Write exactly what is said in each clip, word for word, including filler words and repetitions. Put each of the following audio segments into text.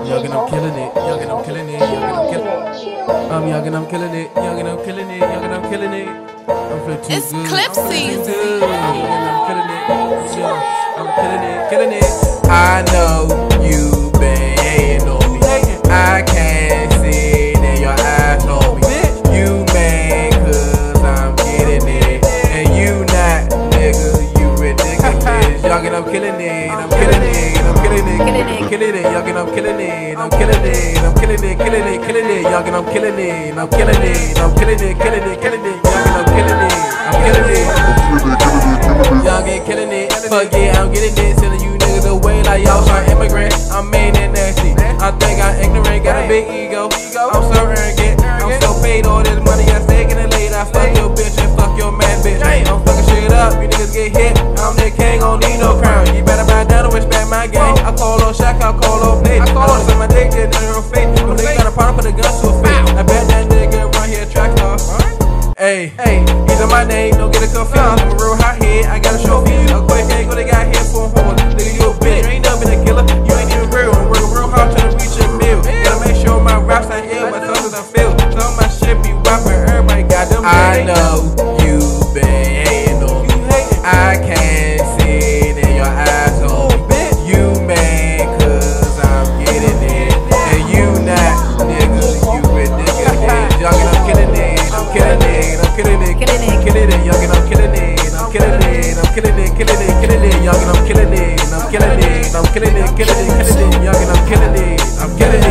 youngin', I'm killing it, youngin', I'm killing it, youngin', I'm killing it. I'm youngin', I'm killing it, youngin', I'm killing it, youngin', I'm killing it. I'm feeling too it's good. clip season. Youngin', I'm killing it, I'm killing it, killing it. I know you been hating on me. I can't see it in your eyes on me. You mad cause I'm getting it, and you not, nigga, you ridiculous. Youngin', I'm killing it, I'm killing it, I'm killing it, killing it, killing it. Youngin', I'm killing it, I'm killing it, I'm killing it, killing it, killing it. Youngin', I'm killing it, I'm killing it, I'm killing it, killing it, killing it. Youngin', I'm killing it, I'm killing it. Youngin', killing it, fuck yeah, I'm getting it. Sending you niggas away like y'all some immigrant. I'm mean and nasty. I think I'm ignorant, got a big ego. I'm so arrogant, I'm so paid. All this money I taking it late. I fuck your bitch and fuck your man, bitch. I'm fucking shit up, you niggas get hit. I'm the king, don't need no crown. You better buy down and respect my game. I call on Shaq, I call on Nate. I call on my dick, then in her face. When they got a partner, put a gun to a face. I bet that nigga run here track star. Hey, hey, either my name, don't get it confused. I'm a real hot head, I gotta show you. A quick egg, what they got here for a horse. Nigga, you a bitch, you ain't never been a killer. You ain't even real, I'm working real hard trying to reach a meal. Gotta make sure my raps ain't ill, my songs I feel. Some of my shit be whopping, everybody got them. I know you been hating on me. I can't see it in your eyes on me. You mad cause I'm getting it, and you not, nigga, you ridiculous. Youngin', I'm killing it, I'm killing it, I'm killing it, killing it, killing it. Youngin', I'm killing it, I'm killing it, I'm killing it, killing it, killing it. Youngin', I'm killing it, I'm killing it, I'm killing it, killing it, killing it. Youngin', I'm killing it, I'm killing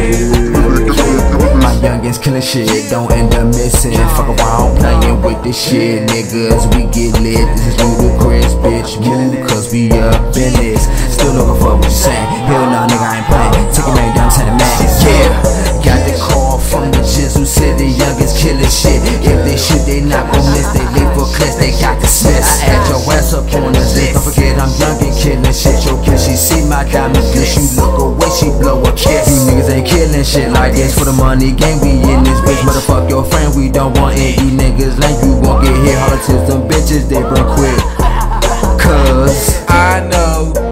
it. My youngins killing shit, don't end up missing. Fuck around playing with this shit, niggas. We get lit, this is ludicrous, bitch. Move, cause we up in this. Still looking for what you saying. Hell nah, nigga, I ain't playing. Take a man down to the man. Yeah, got the call from the jizz who said the youngins killing shit. If they shoot, they not gon' miss. They live for class, they got dismissed. I add your ass up on the list. Don't forget I'm young and killing shit. Yo, can she see my diamond bliss? You look away, she blow a kiss. You niggas ain't killing shit like this for the money game. We in this bitch, motherfuck your friend. We don't want it. You niggas lame, you gon' get hit. Holler to some bitches, they run quick. Cause I know